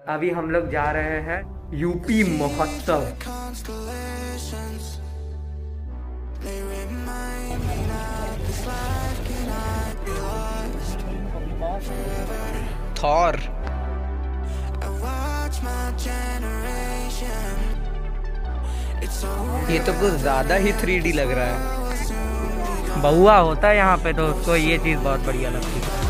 अभी हम लोग जा रहे हैं यूपी महोत्सव। थॉर ये तो कुछ ज्यादा ही 3D लग रहा है। बहुआ होता है यहाँ पे तो उसको ये चीज बहुत बढ़िया लगती है।